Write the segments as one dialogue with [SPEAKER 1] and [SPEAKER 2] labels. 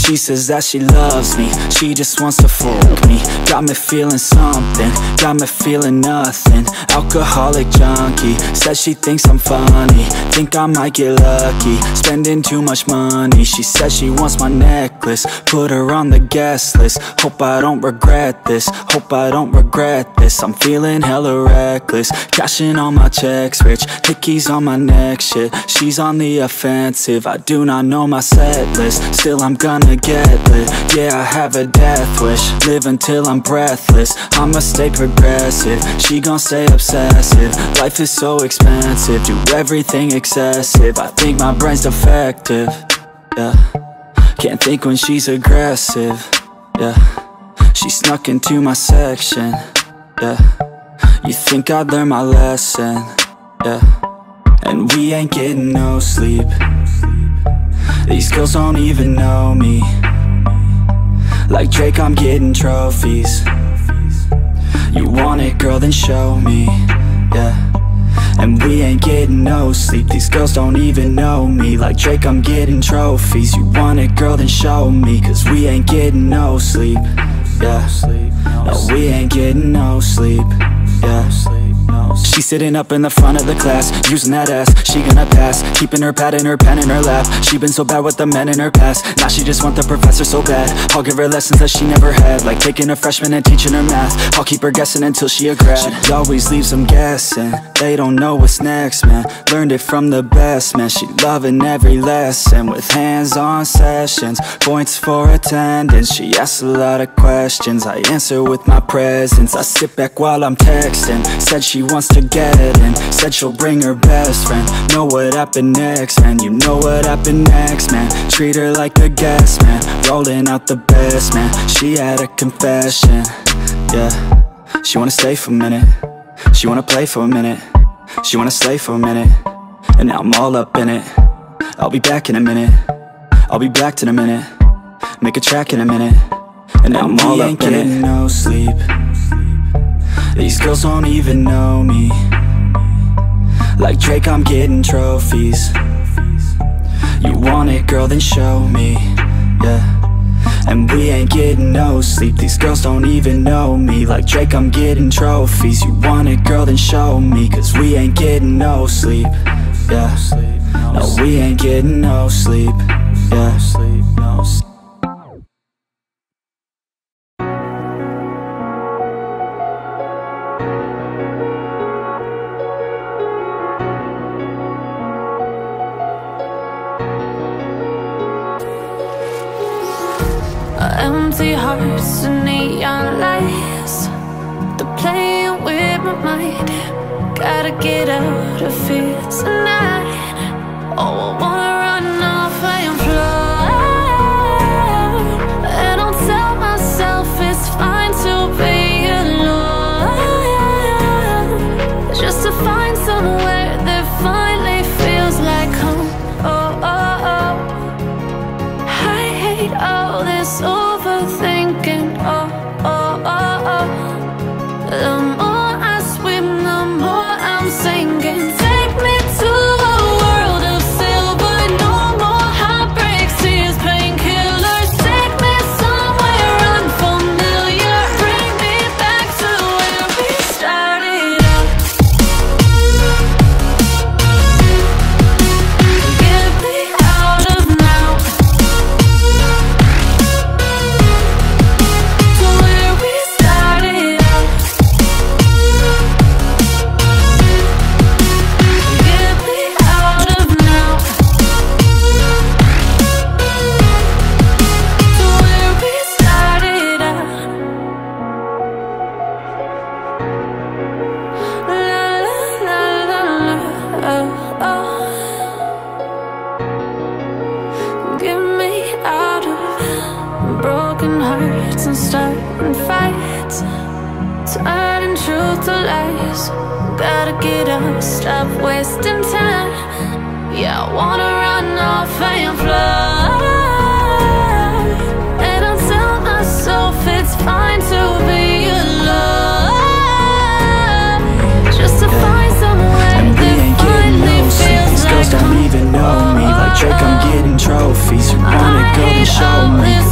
[SPEAKER 1] She says that she loves me, she just wants to fool me. Got me feeling something, got me feeling nothing. Alcoholic junkie, says she thinks I'm funny. Think I might get lucky, spending too much money. She says she wants my necklace, put her on the guest list. Hope I don't regret this, hope I don't regret this. I'm feeling hella reckless, cashing all my checks rich. Hickeys on my neck, shit, she's on the offensive. I do not know my set list, still I'm gonna get lit. Yeah, I have a death wish, live until I'm breathless. I'ma stay progressive, she gon' stay obsessive. Life is so expensive, do everything excessive. I think my brain's defective, yeah. Can't think when she's aggressive, yeah. She snuck into my section, yeah. You think I'd learn my lesson, yeah. And we ain't getting no sleep. These girls don't even know me. Like Drake, I'm getting trophies. You want it, girl, then show me, yeah. And we ain't getting no sleep. These girls don't even know me. Like Drake, I'm getting trophies. You want it, girl, then show me. Cause we ain't getting no sleep, yeah. No, we ain't getting no sleep, yeah. She's sitting up in the front of the class, using that ass, she gonna pass. Keeping her pad and her pen in her lap. She been so bad with the men in her past. Now she just want the professor so bad. I'll give her lessons that she never had, like taking a freshman and teaching her math. I'll keep her guessing until she a grad. She always leaves them guessing, they don't know what's next, man. Learned it from the best, man. She loving every lesson, with hands-on sessions, points for attendance. She asks a lot of questions, I answer with my presence. I sit back while I'm texting, said she wants to get in, said she'll bring her best friend. Know what happened next, man. You know what happened next, man. Treat her like a guest, man. Rolling out the best, man. She had a confession, yeah. She wanna stay for a minute, she wanna play for a minute, she wanna slay for a minute. And now I'm all up in it. I'll be back in a minute, I'll be back in a minute. Make a track in a minute. And now I'm all up in it. No sleep. These girls don't even know me. Like Drake, I'm getting trophies. You want it, girl, then show me, yeah. And we ain't getting no sleep. These girls don't even know me. Like Drake, I'm getting trophies. You want it, girl, then show me. Cause we ain't getting no sleep, yeah. No, we ain't getting no sleep, yeah.
[SPEAKER 2] Empty hearts and neon lights, they're playing with my mind. Gotta get out of here tonight. Oh, I wanna run off and fly. And I'll tell myself it's fine to be alone, just to find somewhere that finally feels like home. Oh, oh, oh. I hate all this overthinking, oh, oh, oh, oh. The more I swim, the more I'm sinking. Take me to a world of silver, no more heartbreaks, tears, painkillers. Take me somewhere unfamiliar, bring me back to where we started out. Get me out of now, to where we started out. Get me out of now, to where we started out. La la la la la, oh, oh. Get me out of broken hearts and starting fights, turning truth to lies. Gotta get up, stop wasting time. Yeah, I wanna run off and fly. And I'll tell myself it's fine to be alone, just to find somewhere
[SPEAKER 1] And we
[SPEAKER 2] that
[SPEAKER 1] ain't getting
[SPEAKER 2] finally
[SPEAKER 1] no sleep.
[SPEAKER 2] feels
[SPEAKER 1] These girls
[SPEAKER 2] like
[SPEAKER 1] don't
[SPEAKER 2] home.
[SPEAKER 1] even know me. Like Drake, I'm getting trophies. You want it, girl, then show me.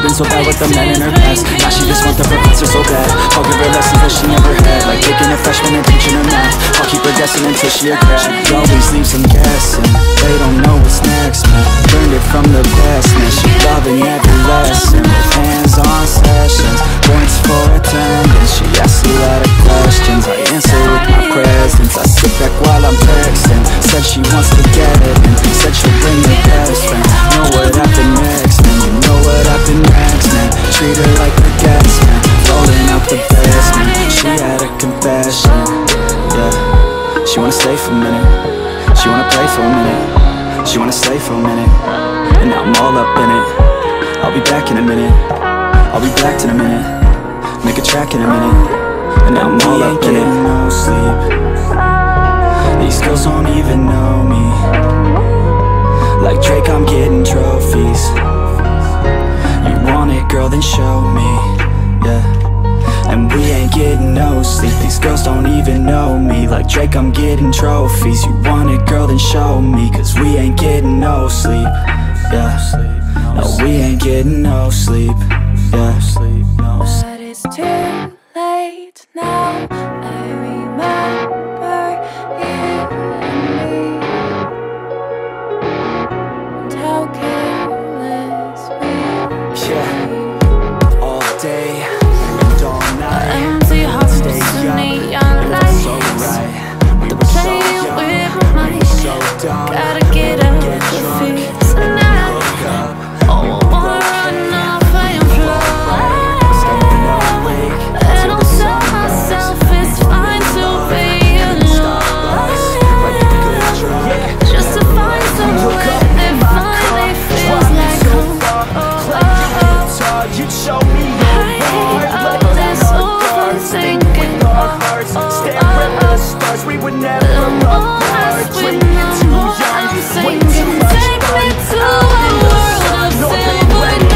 [SPEAKER 1] been so bad with the men in her past. Now she just wants the professor so bad. I'll give her lessons that she never had, like taking a freshman and teaching her math. I'll keep her guessing until she a grad. She always leaves them guessing, they don't know what's next, man. Learned it from the best, man. She loving every lesson, with hands-on sessions, points for attendance. She asks a lot of questions, I answer with my presence. I sit back while I'm texting, said she wants to get it, and said she'll bring her best friend. Know what happened next, man, you know what happened next, man. Treat her like a guest, man, rolling out the best, man. She had a confession, yeah. She wanna stay for a minute, she wanna play for a minute, she wanna stay for a minute, and now I'm all up in it. I'll be back in a minute, I'll be back in a minute, make a track in a minute, and now I'm all up in it. No sleep, these girls don't even know me. Like Drake, I'm getting trophies. You want it, girl, then show me, yeah. And we ain't getting no sleep, these girls don't even know me. Like Drake, I'm getting trophies. You want it, girl, then show me, cause we ain't getting no sleep, yeah. No, we ain't getting no sleep, yeah.
[SPEAKER 2] But it's too late now. I remember you and me, and how careless we
[SPEAKER 1] Yeah, all day and all night.
[SPEAKER 2] empty hearts and neon lights.
[SPEAKER 1] So right,
[SPEAKER 2] They're playing with my mind.
[SPEAKER 1] so dumb.
[SPEAKER 2] Gotta get up the feet tonight. Oh, I wanna run off and fly. And I'll tell myself it's fine to be alone, just to find somewhere that finally feels like home.
[SPEAKER 3] You'd show me
[SPEAKER 2] I hate all this overthinking.
[SPEAKER 3] staring at the stars, we would never
[SPEAKER 2] The more I
[SPEAKER 3] apart.
[SPEAKER 2] swim,
[SPEAKER 3] Drinking
[SPEAKER 2] the
[SPEAKER 3] too
[SPEAKER 2] more
[SPEAKER 3] young,
[SPEAKER 2] I'm
[SPEAKER 3] way
[SPEAKER 2] sinking.
[SPEAKER 3] too much
[SPEAKER 2] Take me
[SPEAKER 3] fun.
[SPEAKER 2] to a world of silver.